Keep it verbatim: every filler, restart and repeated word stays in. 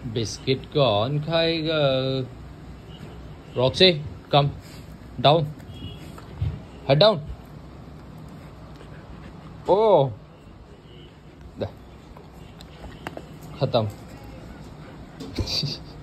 Biscuit कौन खाएगा? Roxy come down, head down. ओ खत्म।